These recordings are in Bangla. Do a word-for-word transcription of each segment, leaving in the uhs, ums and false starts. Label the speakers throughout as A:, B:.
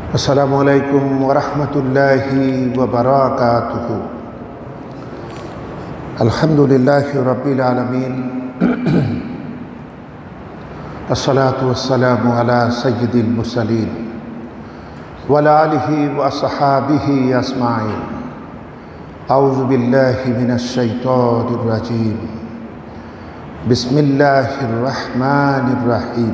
A: আসসালামু আলাইকুম ওয়া রাহমাতুল্লাহি ওয়া বারাকাতুহু। আলহামদুলিল্লাহি রাব্বিল আলামিন। আসসালাতু ওয়াসসালামু আলা সাইয়্যিদিল মুরসালিন ওয়া আলা আলিহি ওয়া আসহাবিহি আজমাইন। আউযু বিল্লাহি মিনাশ শাইতানির রাজীম। বিসমিল্লাহির রহমানির রহিম।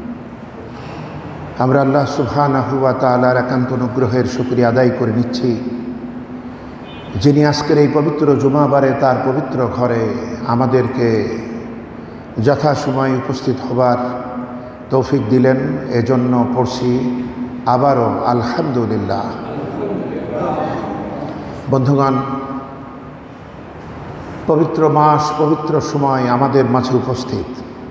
A: আমরা আল্লাহ সুবহানাহু ওয়া তাআলার একান্ত অনুগ্রহের শুকরিয়া আদায় করে নিচ্ছি, যিনি আজকের এই পবিত্র জুমাবারে তার পবিত্র ঘরে আমাদেরকে যথাসময়ে উপস্থিত হবার তৌফিক দিলেন। এজন্য পড়ছি আবারও আলহামদুলিল্লাহ। বন্ধুগণ, পবিত্র মাস, পবিত্র সময় আমাদের মাঝে উপস্থিত।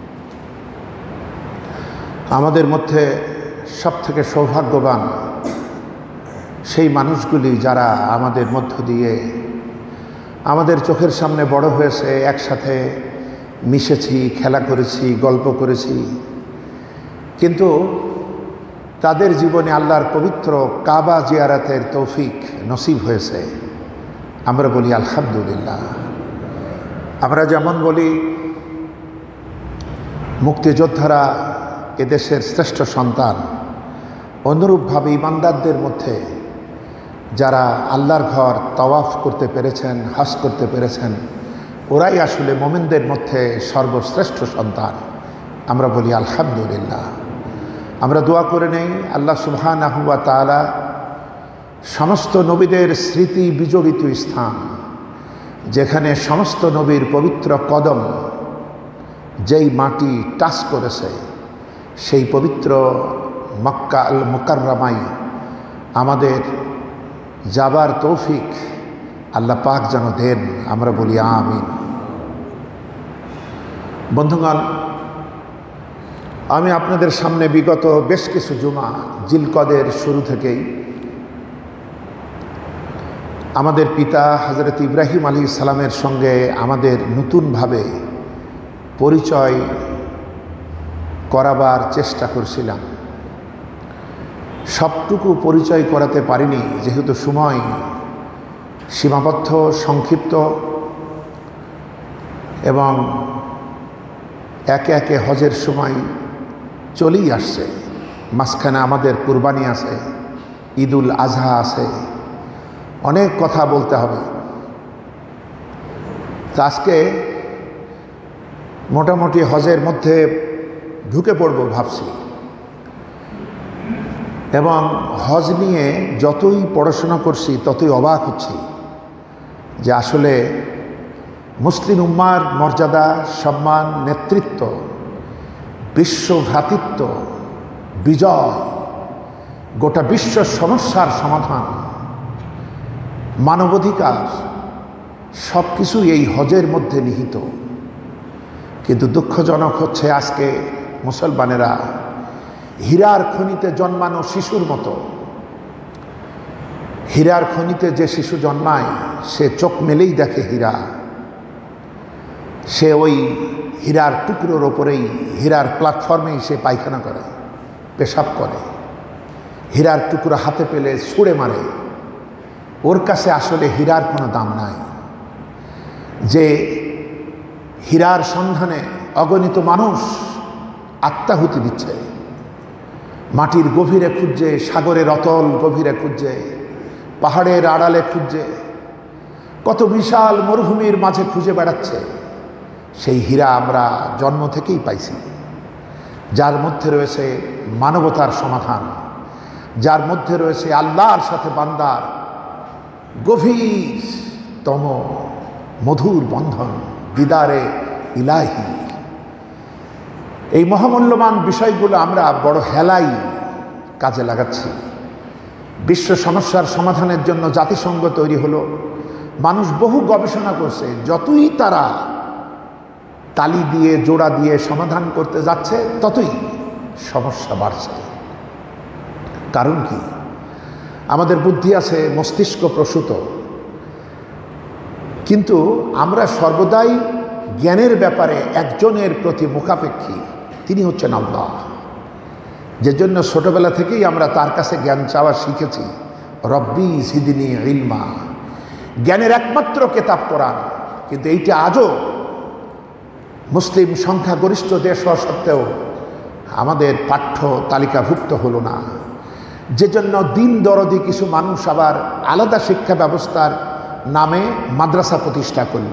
A: আমাদের মধ্যে সবথেকে সৌভাগ্যবান সেই মানুষগুলি যারা আমাদের মধ্য দিয়ে আমাদের চোখের সামনে বড় হয়েছে, একসাথে মিশেছি, খেলা করেছি, গল্প করেছি, কিন্তু তাদের জীবনে আল্লাহর পবিত্র কাবা জিয়ারতের তৌফিক নসিব হয়েছে। আমরা বলি আলহামদুলিল্লাহ। আমরা যেমন বলি মুক্তিযোদ্ধারা এদেশের শ্রেষ্ঠ সন্তান, অনুরূপভাবে ইমানদারদের মধ্যে যারা আল্লাহর ঘর তাওয়াফ করতে পেরেছেন, হজ করতে পেরেছেন, ওরাই আসলে মোমিনদের মধ্যে সর্বশ্রেষ্ঠ সন্তান। আমরা বলি আলহামদুলিল্লাহ। আমরা দোয়া করে নেই আল্লাহ সুবহানাহু ওয়া তাআলা সমস্ত নবীদের স্মৃতি বিজড়িত স্থান, যেখানে সমস্ত নবীর পবিত্র কদম যেই মাটি টাচ করেছে, সেই পবিত্র মক্কা আল মুকাররমায় আমাদের যাবার তৌফিক আল্লাহ পাক যেন দেন। আমরা বলি আমিন। বন্ধুগণ, আমি আপনাদের সামনে বিগত বেশ কিছু জুমা জিলকদের শুরু থেকেই আমাদের পিতা হযরত ইব্রাহিম আলাইহিস সালামের সঙ্গে আমাদের নতুনভাবে পরিচয় করাবার চেষ্টা করছিলাম। সবটুকু পরিচয় করাতে পারিনি, যেহেতু সময় সীমাবদ্ধ, সংক্ষিপ্ত, এবং একে একে হজের সময় চলেই আসছে। মাঝখানে আমাদের কুরবানি আছে, ঈদুল আজহা আছে, অনেক কথা বলতে হবে। তো আজকে মোটামুটি হজের মধ্যে ঢুকে পড়ব ভাবছি, এবং হজ নিয়ে যতই পড়াশোনা করছি ততই অবাক হচ্ছি যে আসলে মুসলিম উম্মার মর্যাদা, সম্মান, নেতৃত্ব, বিশ্ব ভ্রাতৃত্ব, বিজয়, গোটা বিশ্ব সমস্যার সমাধান, মানবাধিকার, সব কিছু এই হজের মধ্যে নিহিত। কিন্তু দুঃখজনক হচ্ছে আজকে মুসলমানেরা হীরার খনিতে জন্মানো শিশুর মতো, হীরার খনিতে যে শিশু জন্মায় সে চোখ মেলেই দেখে হীরা, সে ওই হীরার টুকরোর ওপরেই, হীরার প্ল্যাটফর্মেই সে পায়খানা করে, পেশাব করে, হীরার টুকরো হাতে পেলে ছুঁড়ে মারে। ওর কাছে আসলে হীরার কোনো দাম নাই। যে হীরার সন্ধানে অগণিত মানুষ আত্মাহুতি দিচ্ছে, মাটির গভীরে খুঁজছে, সাগরের অতল গভীরে খুঁজছে, পাহাড়ের আড়ালে খুঁজছে, কত বিশাল মরুভূমির মাঝে খুঁজে বেড়াচ্ছে। সেই হীরা আমরা জন্ম থেকেই পাইছি, যার মধ্যে রয়েছে মানবতার সমাধান, যার মধ্যে রয়েছে আল্লাহর সাথে বান্দার গভীরতম মধুর বন্ধন, দিদারে ইলাহি। এই মহামূল্যবান বিষয়গুলো আমরা বড় হেলাই কাজে লাগাচ্ছি। বিশ্ব সমস্যার সমাধানের জন্য জাতিসংঘ তৈরি হলো, মানুষ বহু গবেষণা করছে, যতই তারা তালি দিয়ে জোড়া দিয়ে সমাধান করতে যাচ্ছে ততই সমস্যা বাড়ছে। কারণ কি? আমাদের বুদ্ধি আছে মস্তিষ্ক প্রসূত, কিন্তু আমরা সর্বদাই জ্ঞানের ব্যাপারে একজনের প্রতি মুখাপেক্ষী, তিনি হচ্ছেন আল্লাহ। যে জন্য ছোটবেলা থেকেই আমরা তার কাছে জ্ঞান চাওয়া শিখেছি। রব্বি জিদনি ইলমা, জ্ঞানের একমাত্র কেতাব কোরআন। কিন্তু এইটা আজও মুসলিম সংখ্যাগরিষ্ঠ দেশ হওয়া সত্ত্বেও আমাদের পাঠ্য তালিকাভুক্ত হলো না। যে জন্য দিন দরদি কিছু মানুষ আবার আলাদা শিক্ষা ব্যবস্থার নামে মাদ্রাসা প্রতিষ্ঠা করল,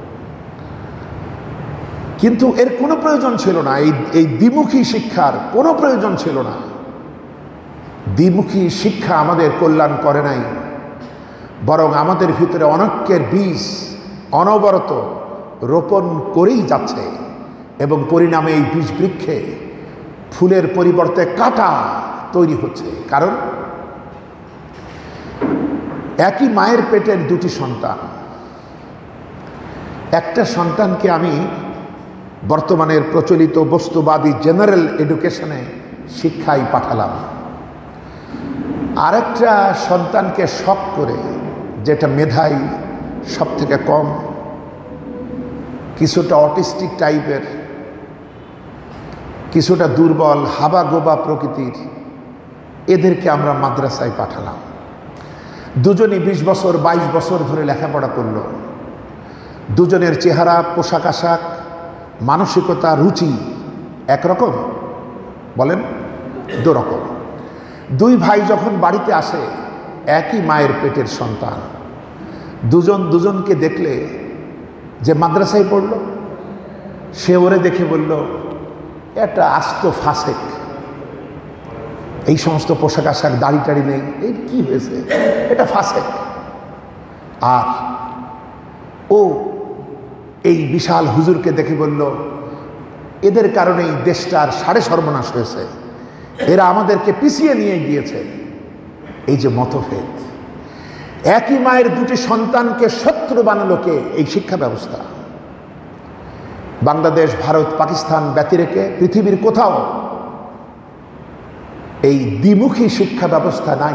A: কিন্তু এর কোনো প্রয়োজন ছিল না। এই এই দ্বিমুখী শিক্ষার কোনো প্রয়োজন ছিল না। দ্বিমুখী শিক্ষা আমাদের কল্যাণ করে নাই, বরং আমাদের ভিতরে অনৈক্যের বীজ অনবরত রোপণ করেই যাচ্ছে, এবং পরিণামে এই বীজ বৃক্ষে ফুলের পরিবর্তে কাঁটা তৈরি হচ্ছে। কারণ একই মায়ের পেটের দুটি সন্তান, একটা সন্তানকে আমি বর্তমানের প্রচলিত বস্তুবাদী জেনারেল এডুকেশনে শিক্ষায় পাঠালাম, আরেকটা সন্তানকে শখ করে, যেটা মেধাই সব থেকে কম, কিছুটা অটিস্টিক টাইপের, কিছুটা দুর্বল হাবা গোবা প্রকৃতির, এদেরকে আমরা মাদ্রাসায় পাঠালাম। দুজনই বিশ বছর বাইশ বছর ধরে লেখাপড়া করল। দুজনের চেহারা, পোশাক আশাক, মানসিকতা, রুচি একরকম, বলেন দুরকম। দুই ভাই যখন বাড়িতে আসে, একই মায়ের পেটের সন্তান, দুজন দুজনকে দেখলে, যে মাদ্রাসায় পড়ল সে ওরে দেখে বলল, এটা আস্ত ফাসেক, এই সমস্ত পোশাক আশাক, দাড়ি টাড়ি নেই, এই কি হয়েছে, এটা ফাসেক। আর ও এই বিশাল হুজুরকে দেখে বলল, এদের কারণেই দেশটার সাড়ে সর্বনাশ হয়েছে, এরা আমাদেরকে পিছিয়ে নিয়ে গিয়েছে। এই যে মতভেদ, একই মায়ের দুটি সন্তানকে শত্রু বানালো কে? এই শিক্ষা ব্যবস্থা। বাংলাদেশ, ভারত, পাকিস্তান ব্যতিরেকে পৃথিবীর কোথাও এই দ্বিমুখী শিক্ষা ব্যবস্থা নাই।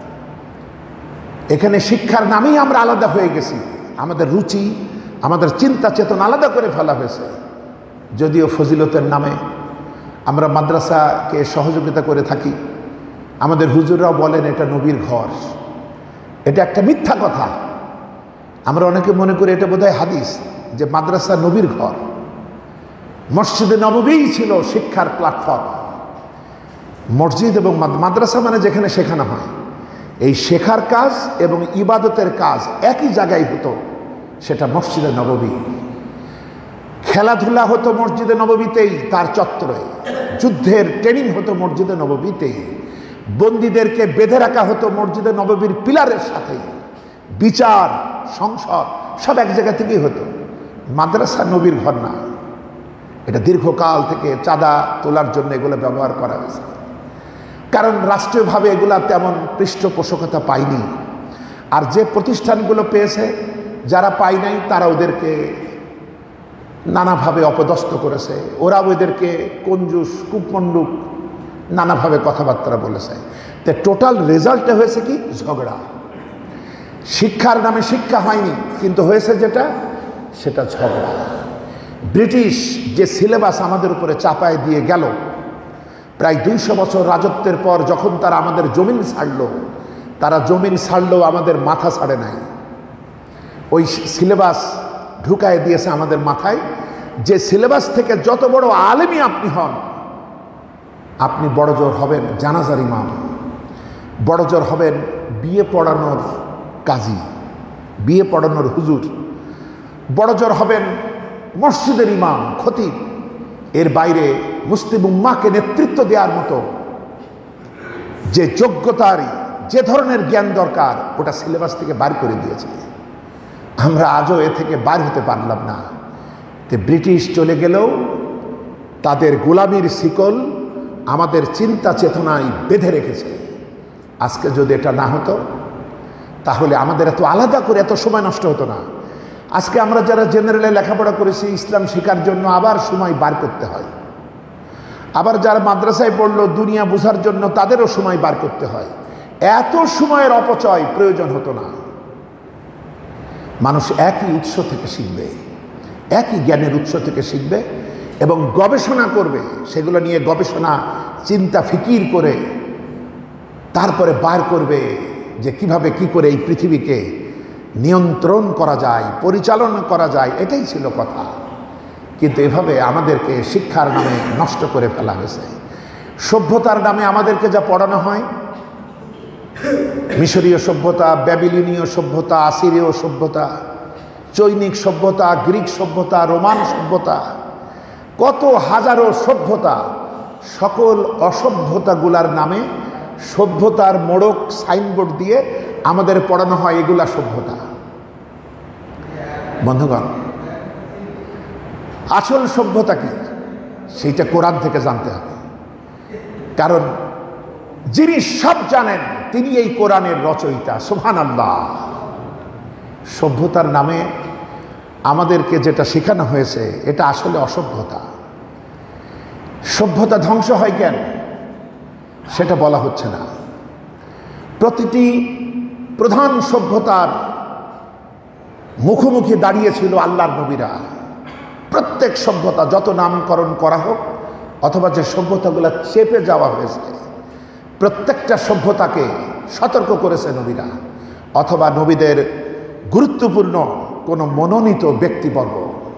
A: এখানে শিক্ষার নামেই আমরা আলাদা হয়ে গেছি, আমাদের রুচি, আমাদের চিন্তা চেতনা আলাদা করে ফেলা হয়েছে। যদিও ফজিলতের নামে আমরা মাদ্রাসাকে সহযোগিতা করে থাকি, আমাদের হুজুররাও বলেন এটা নবীর ঘর। এটা একটা মিথ্যা কথা। আমরা অনেকে মনে করি এটা বোধহয় হাদিস, যে মাদ্রাসা নবীর ঘর। মসজিদে নববীই ছিল শিক্ষার প্ল্যাটফর্ম। মসজিদ এবং মাদ্রাসা মানে যেখানে শেখানো হয়, এই শেখার কাজ এবং ইবাদতের কাজ একই জায়গায় হতো, সেটা মসজিদে নববী। খেলাধুলা হতো মসজিদে নববীতেই, তার চত্বরে। যুদ্ধের ট্রেনিং হতো মসজিদে নববীতেই। বন্দীদেরকে বেঁধে রাখা হতো মসজিদে নববীর পিলারের সাথেই। বিচার, সংসদ সব এক জায়গা থেকেই হতো। মাদ্রাসা নবীর ঘর না। এটা দীর্ঘকাল থেকে চাঁদা তোলার জন্য এগুলো ব্যবহার করা হয়েছে, কারণ রাষ্ট্রীয়ভাবে এগুলা তেমন পৃষ্ঠপোষকতা পায়নি। আর যে প্রতিষ্ঠানগুলো পেয়েছে, যারা পায় নাই, তারা ওদেরকে নানাভাবে অপদস্থ করেছে। ওরা ওদেরকে কঞ্জুস, কূপমণ্ডুক নানাভাবে কথাবার্তা বলেছে। তো টোটাল রেজাল্টটা হয়েছে কি? ঝগড়া। শিক্ষার নামে শিক্ষা হয়নি, কিন্তু হয়েছে যেটা, সেটা ঝগড়া। ব্রিটিশ যে সিলেবাস আমাদের উপরে চাপায় দিয়ে গেল, প্রায় দুইশো বছর রাজত্বের পর যখন তারা আমাদের জমিন ছাড়লো, তারা জমিন ছাড়লেও আমাদের মাথা ছাড়ে নাই। ওই সিলেবাস ঢুকায় দিয়েছে আমাদের মাথায়, যে সিলেবাস থেকে যত বড় আলেমই আপনি হন, আপনি বড়জোর হবেন জানাজার ইমাম, বড়জোর হবেন বিয়ে পড়ানোর কাজী, বিয়ে পড়ানোর হুজুর, বড়জোর হবেন মসজিদের ইমাম, খতিব। এর বাইরে মুসলিম উম্মাহকে নেতৃত্ব দেওয়ার মতো যে যোগ্যতার, যে ধরনের জ্ঞান দরকার, ওটা সিলেবাস থেকে বার করে দিয়েছে। আমরা আজও এ থেকে বার হতে পারলাম না। তো ব্রিটিশ চলে গেলেও তাদের গোলামির শিকল আমাদের চিন্তা চেতনায় বেঁধে রেখেছে। আজকে যদি এটা না হতো, তাহলে আমাদের এত আলাদা করে এত সময় নষ্ট হতো না। আজকে আমরা যারা জেনারেলে লেখাপড়া করেছি, ইসলাম শেখার জন্য আবার সময় বার করতে হয়। আবার যারা মাদ্রাসায় পড়লো, দুনিয়া বোঝার জন্য তাদেরও সময় বার করতে হয়। এত সময়ের অপচয় প্রয়োজন হতো না। মানুষ একই উৎস থেকে শিখবে, একই জ্ঞানের উৎস থেকে শিখবে। এবং গবেষণা করবে, সেগুলো নিয়ে গবেষণা চিন্তা ফিকির করে তারপরে বার করবে যে কিভাবে কি করে এই পৃথিবীকে নিয়ন্ত্রণ করা যায়, পরিচালনা করা যায়। এটাই ছিল কথা। কিন্তু এভাবে আমাদেরকে শিক্ষার নামে নষ্ট করে ফেলা হয়েছে। সভ্যতার নামে আমাদেরকে যা পড়ানো হয়, মিশরীয় সভ্যতা, ব্যাবিলনীয় সভ্যতা, আসিরীয় সভ্যতা, চৈনিক সভ্যতা, গ্রিক সভ্যতা, রোমান সভ্যতা, কত হাজারো সভ্যতা, সকল অসভ্যতাগুলার নামে সভ্যতার মোড়ক সাইনবোর্ড দিয়ে আমাদের পড়ানো হয় এগুলা সভ্যতা। বন্ধুগণ, আসল সভ্যতা কি সেইটা কোরআন থেকে জানতে হবে। কারণ যিনি সব জানেন তিনি এই কোরআনের রচয়িতা। সুবহানাল্লাহ। সভ্যতার নামে আমাদেরকে যেটা শেখানো হয়েছে এটা আসলে অসভ্যতা। সভ্যতা ধ্বংস হয় কেন সেটা বলা হচ্ছে না। প্রতিটি প্রধান সভ্যতার মুখোমুখি দাঁড়িয়েছিল আল্লাহর নবীরা। প্রত্যেক সভ্যতা যত নামকরণ করা হোক অথবা যে সভ্যতাগুলো চেপে যাওয়া হয়েছে, প্রত্যেকটা সভ্যতাকে সতর্ক করেছে নবীরা অথবা নবীদের গুরুত্বপূর্ণ কোনো মনোনীত ব্যক্তিবর্গ।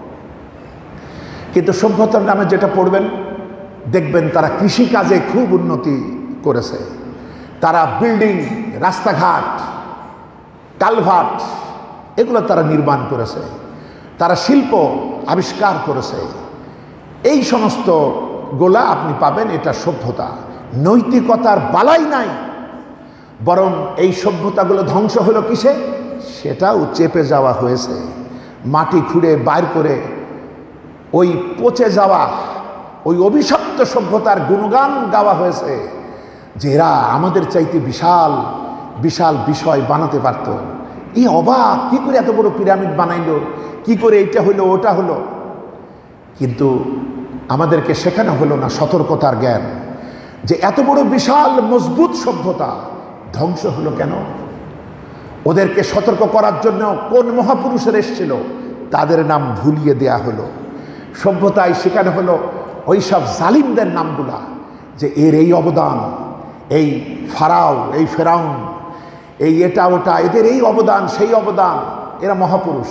A: কিন্তু সভ্যতার নামে যেটা পড়বেন দেখবেন তারা কৃষিকাজে খুব উন্নতি করেছে, তারা বিল্ডিং, রাস্তাঘাট, কালভার্ট এগুলো তারা নির্মাণ করেছে, তারা শিল্প আবিষ্কার করেছে। এই সমস্ত গোলা আপনি পাবেন, এটা সভ্যতা। নৈতিকতার বালাই নাই, বরং এই সভ্যতাগুলো ধ্বংস হলো কিসে? সেটাও চেপে যাওয়া হয়েছে। মাটি খুঁড়ে বাইর করে ওই পচে যাওয়া ওই অভিশপ্ত সভ্যতার গুণগান গাওয়া হয়েছে যে এরা আমাদের চাইতে বিশাল বিশাল বিষয় বানাতে পারত। এই অবাক, কি করে এত বড় পিরামিড বানাইলো, কি করে এইটা হলো ওটা হলো। কিন্তু আমাদেরকে শেখানো হলো না সতর্কতার জ্ঞান, যে এত বড় বিশাল মজবুত সভ্যতা ধ্বংস হলো কেন। ওদেরকে সতর্ক করার জন্য কোন মহাপুরুষের এসেছিল তাদের নাম ভুলিয়ে দেয়া হলো। সভ্যতায় শেখানো হলো ওই সব জালিমদের নামগুলা, যে এর এই অবদান, এই ফারাও, এই ফেরাউন, এই এটা ওটা, এদের এই অবদান সেই অবদান, এরা মহাপুরুষ।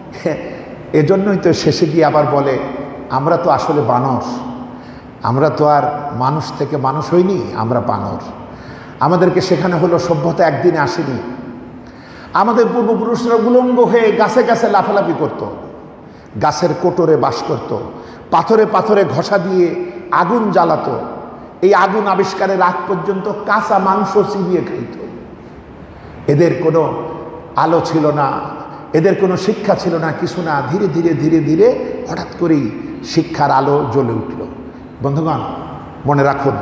A: এজন্যই তো শেষে গিয়ে আবার বলে আমরা তো আসলে বানর, আমরা তো আর মানুষ থেকে মানুষ হইনি, আমরা বানর। আমাদেরকে শেখানো হলো সভ্যতা একদিনে আসেনি। আমাদের পূর্বপুরুষরা উলঙ্গ হয়ে গাছে গাছে লাফালাফি করত, গাছের কোটরে বাস করত, পাথরে পাথরে ঘষা দিয়ে আগুন জ্বালাতো। এই আগুন আবিষ্কারের আগ পর্যন্ত কাঁচা মাংস চিবিয়ে খাইত। এদের কোনো আলো ছিল না, এদের কোনো শিক্ষা ছিল না, কিছু না। ধীরে ধীরে ধীরে ধীরে হঠাৎ করেই শিক্ষার আলো জ্বলে উঠল। বন্ধুগণ, মনে রাখুন,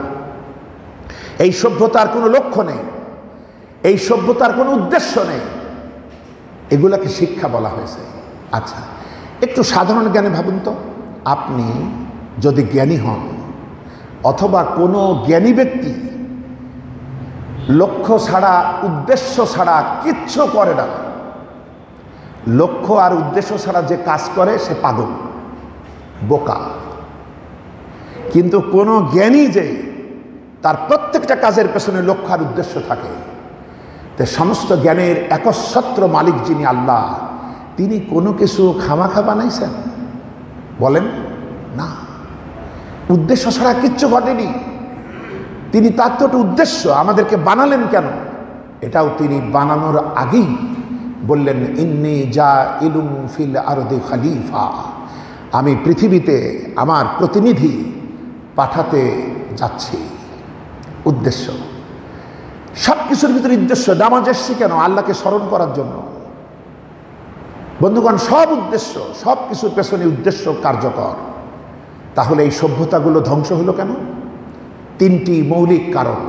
A: এই সভ্যতার কোনো লক্ষ্য নেই, এই সভ্যতার কোনো উদ্দেশ্য নেই। এগুলাকে শিক্ষা বলা হয়েছে। আচ্ছা, একটু সাধারণ জ্ঞানে ভাবুন তো, আপনি যদি জ্ঞানী হন অথবা কোনো জ্ঞানী ব্যক্তি লক্ষ্য ছাড়া, উদ্দেশ্য ছাড়া কিচ্ছু করে না, লক্ষ্য আর উদ্দেশ্য ছাড়া যে কাজ করে সে পাগল, বোকা। কিন্তু কোনো জ্ঞানী যে তার প্রত্যেকটা কাজের পেছনে লক্ষ্য আর উদ্দেশ্য থাকে, তো সমস্ত জ্ঞানের একচ্ছত্র মালিক যিনি আল্লাহ, তিনি কোনো কিছু খামাখা বানাইছেন? বলেন না। উদ্দেশ্য ছাড়া কিচ্ছু ঘটেনি। তিনি তার তো উদ্দেশ্য আমাদেরকে বানালেন কেন, এটাও তিনি বানানোর আগেই বললেন, ইন্নী জাইলুন ফিল আরদি খলিফা, আমি পৃথিবীতে আমার প্রতিনিধি পাঠাতে যাচ্ছি। উদ্দেশ্য, সব কিছুর ভিতরে উদ্দেশ্য। নামাজ এসছি কেন? আল্লাহকে স্মরণ করার জন্য। বন্ধুগণ, সব উদ্দেশ্য, সব কিছুর পেছনে উদ্দেশ্য কার্যকর। তাহলে এই সভ্যতাগুলো ধ্বংস হলো কেন? তিনটি মৌলিক কারণ,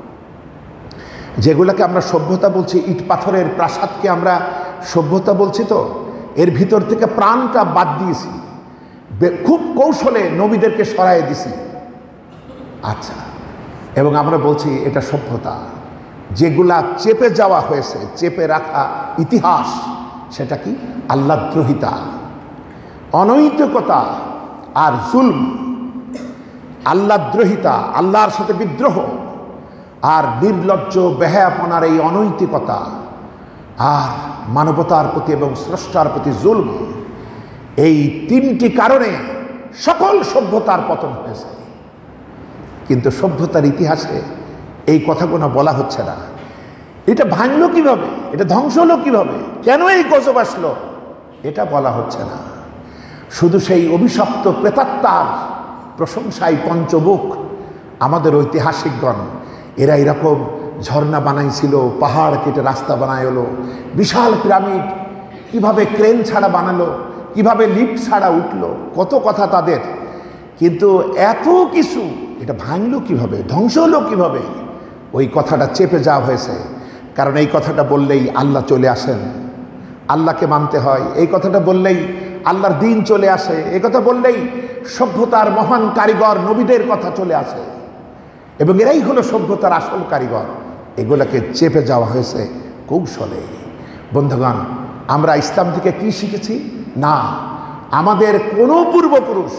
A: যেগুলোকে আমরা সভ্যতা বলছি। ইট পাথরের প্রাসাদকে আমরা সভ্যতা বলছি, তো এর ভিতর থেকে প্রাণটা বাদ দিয়েছি, খুব কৌশলে নবীদেরকে সরাইয়ে দিছি। আচ্ছা, এবং আমরা বলছি এটা সভ্যতা। যেগুলা চেপে যাওয়া হয়েছে, চেপে রাখা ইতিহাস, সেটা কি? আল্লাহদ্রোহিতা, অনৈতিকতা, আর জুলম, আল্লাহদ্রোহিতা, আল্লাহর সাথে বিদ্রোহ, আর নির্লজ্জ বেহায়াপনার এই অনৈতিকতা, আর মানবতার প্রতি এবং স্রষ্টার প্রতি জুলম, এই তিনটি কারণে সকল সভ্যতার পতন হয়েছে। কিন্তু সভ্যতার ইতিহাসে এই কথাগুলো বলা হচ্ছে না। এটা ভাঙলো কিভাবে, এটা ধ্বংস হলো কিভাবে, কেন এই গজব আসলো, এটা বলা হচ্ছে না। শুধু সেই অভিশপ্ত প্রেতাত্মার প্রশংসায় পঞ্চমুখ আমাদের ঐতিহাসিকগণ, এরা এরকম ঝর্ণা বানাইছিল, পাহাড় কেটে রাস্তা বানায় হলো, বিশাল পিরামিড কিভাবে ক্রেন ছাড়া বানালো, কিভাবে লিফট ছাড়া উঠলো, কত কথা তাদের। কিন্তু এত কিছু এটা ভাঙলো কিভাবে, ধ্বংস হলো কিভাবে, ওই কথাটা চেপে যাওয়া হয়েছে। কারণ এই কথাটা বললেই আল্লাহ চলে আসেন, আল্লাহকে মানতে হয়। এই কথাটা বললেই আল্লাহর দিন চলে আসে। এই কথা বললেই সভ্যতার মহান কারিগর নবীদের কথা চলে আসে, এবং এরাই হলো সভ্যতার আসল কারিগর। এগুলোকে চেপে যাওয়া হয়েছে কৌশলে। বন্ধুগণ, আমরা ইসলাম থেকে কি শিখেছি? না, আমাদের কোনো পূর্বপুরুষ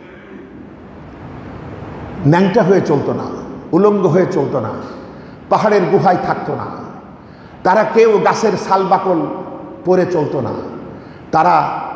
A: ন্যাংটা হয়ে চলতো না, উলঙ্গ হয়ে চলতো না, পাহাড়ের গুহায় থাকতো না, তারা কেউ গাছের শালবাকল পরে চলতো না, তারা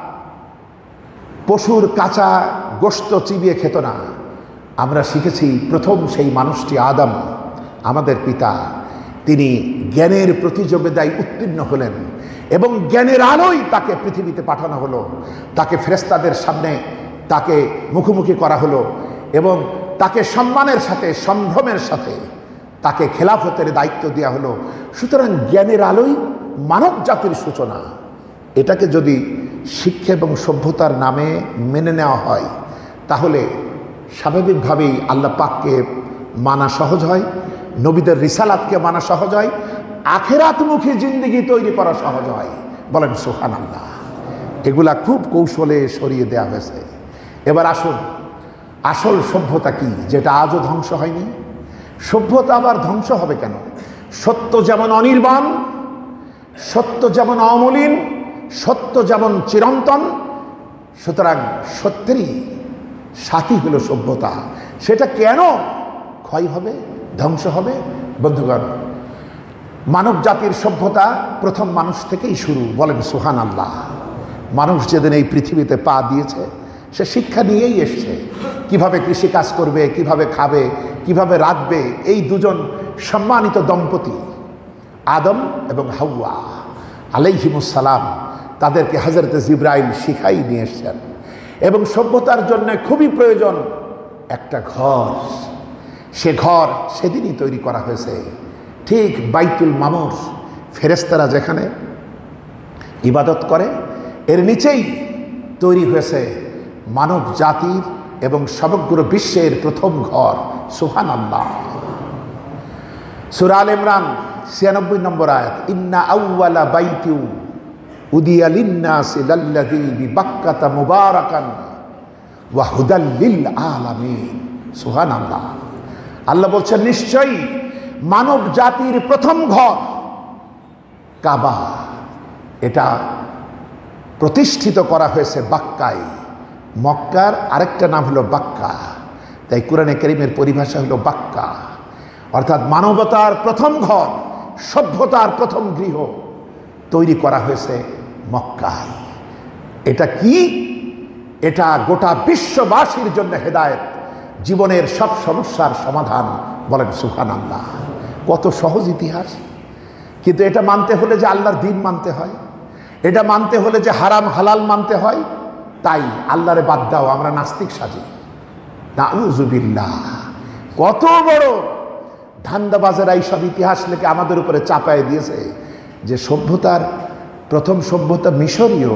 A: পশুর কাঁচা গোশত চিবিয়ে খেত না। আমরা শিখেছি প্রথম সেই মানুষটি আদম, আমাদের পিতা, তিনি জ্ঞানের প্রতিযোগিতায় উত্তীর্ণ হলেন এবং জ্ঞানের আলোয় তাকে পৃথিবীতে পাঠানো হলো। তাকে ফেরেশতাদের সামনে তাকে মুখোমুখি করা হলো এবং তাকে সম্মানের সাথে, সম্ভ্রমের সাথে তাকে খেলাফতের দায়িত্ব দেওয়া হলো। সুতরাং জ্ঞানের আলোয় মানব জাতির সূচনা, এটাকে যদি শিক্ষা এবং সভ্যতার নামে মেনে নেওয়া হয়, তাহলে স্বাভাবিকভাবেই আল্লাহ পাককে মানা সহজ হয়, নবীদের রিসালাতকে মানা সহজ হয়, আখেরাতমুখী জিন্দেগি তৈরি করা সহজ হয়। বলেন সুবহানাল্লাহ। এগুলা খুব কৌশলে সরিয়ে দেওয়া হয়েছে। এবার আসুন, আসল সভ্যতা কি, যেটা আজও ধ্বংস হয়নি? সভ্যতা আবার ধ্বংস হবে কেন? সত্য যেমন অনির্বাণ, সত্য যেমন অমলিন, সত্য যেমন চিরন্তন, সুতরাং সত্যেরই সাথী হলো সভ্যতা। সেটা কেন ক্ষয় হবে, ধ্বংস হবে? বন্ধুগণ, মানব জাতির সভ্যতা প্রথম মানুষ থেকেই শুরু। বলেন সুবহানাল্লাহ। মানুষ যেদিন এই পৃথিবীতে পা দিয়েছে, সে শিক্ষা নিয়েই এসছে। কিভাবে কৃষিকাজ করবে, কিভাবে খাবে, কিভাবে রাখবে, এই দুজন সম্মানিত দম্পতি আদম এবং হাওয়া আলাইহিমুস সালাম, তাদেরকে হযরত জিবরাইল শিখাই নিয়ে এসছেন। এবং সভ্যতার জন্য খুবই প্রয়োজন একটা ঘর। সে ঘর সেদিনই তৈরি করা হয়েছে, ঠিক বাইতুল মামুর, ফেরেশতারা যেখানে ইবাদত করে, এর নিচেই তৈরি হয়েছে মানব জাতির এবং সমগ্র বিশ্বের প্রথম ঘর। সুবহানাল্লাহ। সূরা আল ইমরান ছিয়ানব্বই নম্বর আয়াত, ইন্না আউওয়ালা বাইতিউ উদিয়া লিন্নাসি লাল্লাযী বিবাক্কাতা মুবারাকান ওয়া হুদাল লিল আলামিন। সুবহানাল্লাহ। আল্লাহ বলছেন, নিশ্চয়ই মানব জাতির প্রথম ঘর কাবা, এটা প্রতিষ্ঠিত করা হয়েছে বাক্কায়। মক্কার আরেকটা নাম হলো বাক্কা, তাই কুরআনে কারীমের পরিভাষা হলো বাক্কা, অর্থাৎ মানবতার প্রথম ঘর, সভ্যতার প্রথম গৃহ তৈরি করা হয়েছে মক্কায়। এটা কি? এটা গোটা বিশ্ববাসীর জন্য হেদায়েত, জীবনের সব সমস্যার সমাধান। বলেন সুবহানাল্লাহ। কত সহজ ইতিহাস, কিন্তু এটা মানতে হলে যে আল্লাহর দিন মানতে হয়, এটা মানতে হলে যে হারাম হালাল মানতে হয়, তাই আল্লাহরে বাদ দাও আমরা নাস্তিক সাজি। নাউযুবিল্লাহ। কত বড় ধান্দাবাজেরা এইসব ইতিহাস লেখে আমাদের উপরে চাপায় দিয়েছে যে সভ্যতার প্রথম সভ্যতা মিশরীয়,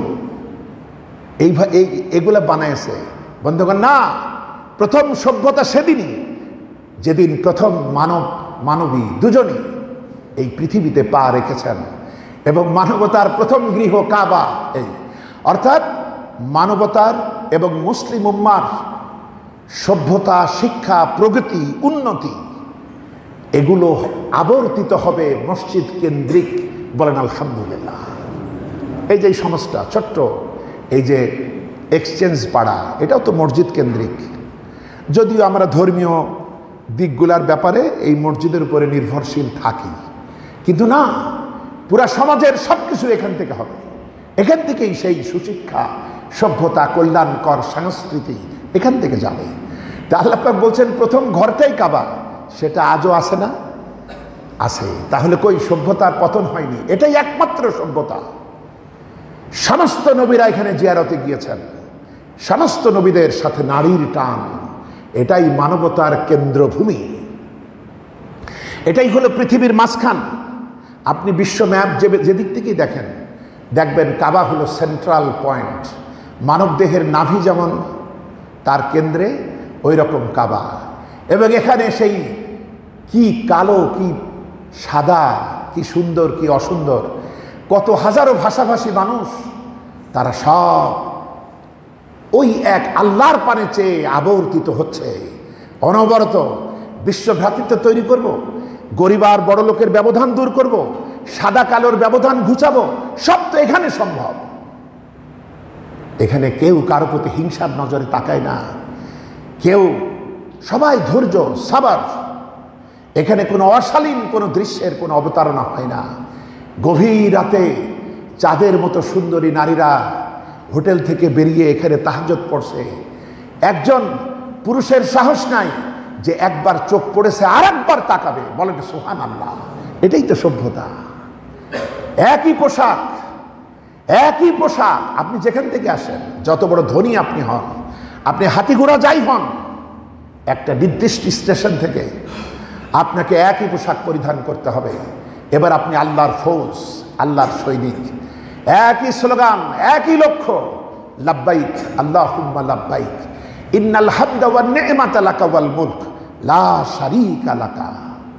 A: এই এগুলা বানাইছে। বন্ধুগণ, না, প্রথম সভ্যতা সেদিনই যেদিন প্রথম মানব মানবী দুজনই এই পৃথিবীতে পা রেখেছেন, এবং মানবতার প্রথম গৃহ কাবা। এই অর্থাৎ মানবতার এবং মুসলিম উম্মার সভ্যতা, শিক্ষা, প্রগতি, উন্নতি এগুলো আবর্তিত হবে মসজিদ কেন্দ্রিক। বলেন আলহামদুলিল্লাহ। এই যে সমাজটা ছোট্ট, এই যে এক্সচেঞ্জ পাড়া, এটাও তো মসজিদ কেন্দ্রিক। যদিও আমরা ধর্মীয় দিকগুলার ব্যাপারে এই মসজিদের উপরে নির্ভরশীল থাকি, কিন্তু না, পুরা সমাজের সব কিছু এখান থেকে হবে। এখান থেকেই সেই সুশিক্ষা, সভ্যতা, কল্যাণকর সংস্কৃতি এখান থেকে যাবে। তা আল্লাহ পাক বলছেন প্রথম ঘরটাই কাবা, সেটা আজও আছে না? আছে। তাহলে কই সভ্যতার পতন হয়নি, এটাই একমাত্র সভ্যতা। সমস্ত নবীরা এখানে জিয়ারতে গিয়েছেন, সমস্ত নবীদের সাথে নারীর টান, এটাই মানবতার কেন্দ্রভূমি, এটাই হলো পৃথিবীর মাঝখান। আপনি বিশ্ব ম্যাপ যে যেদিক থেকেই দেখেন, দেখবেন কাবা হলো সেন্ট্রাল পয়েন্ট। মানব দেহের নাভি যেমন তার কেন্দ্রে, ওই রকম কাবা। এবং এখানে সেই কি কালো, কি সাদা, কি সুন্দর, কি অসুন্দর, কত হাজারো ভাষাভাষী মানুষ, তারা সব ওই এক আল্লাহর পানে চেয়ে আবর্তিত হচ্ছে অনবরত। বিশ্ব ভ্রাতৃত্ব তৈরি করব, গরিব আর বড় লোকের ব্যবধান দূর করব, সাদা কালোর ব্যবধান ঘুচাবো, সব তো এখানে সম্ভব। এখানে কেউ কারো প্রতি হিংসার নজরে তাকায় না, কেউ, সবাই ধৈর্য, সাবার। এখানে কোনো অশালীন কোনো দৃশ্যের কোনো অবতারণা হয় না। গভীর রাতে চাঁদের মতো সুন্দরী নারীরা হোটেল থেকে বেরিয়ে এখানে তাহাজ্জুদ পড়ছে। একজন পুরুষের সাহস নাই যে একবার চোখ পড়েছে আর একবার তাকাবে, বলেন সুবহানাল্লাহ। এটাই তো সভ্যতা। একই পোশাক, একই পোশাক, আপনি যেখান থেকে আসেন, যত বড় ধনী আপনি হন, আপনি হাতি ঘোড়া যাই হন, একটা নির্দিষ্ট স্টেশন থেকে আপনাকে একই পোশাক পরিধান করতে হবে। এবার আপনি আল্লাহর ফৌজ, আল্লাহর সৈনিক, একই স্লোগান, একই লক্ষ্য, লাব্বাইক আল্লাহুম্মা লাব্বাইক, ইন্নাল হামদা ওয়ান নি'মাতা লাকা ওয়াল মুলক লা শারীকা লাকা।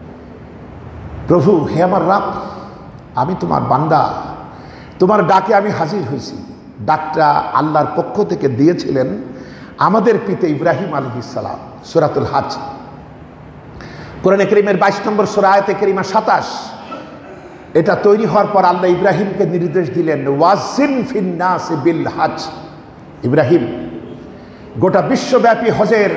A: প্রভু, হে আমার রব, আমি তোমার বান্দা, তোমার ডাকে আমি হাজির হয়েছি। ডাকটা আল্লাহর পক্ষ থেকে দিয়েছিলেন আমাদের পিতা ইব্রাহিম আলাইহিস সালাম। সূরাতুল হজ, কোরআনে কারীমের বাইশ নম্বর সূরা, আয়াতে কারীমা সাতাশ। এটা তৈরি হওয়ার পর আল্লাহ ইব্রাহিমকে নির্দেশ দিলেন, ওয়াজিন ফিন নাস বিল হজ। ইব্রাহিম, গোটা বিশ্বব্যাপী হজের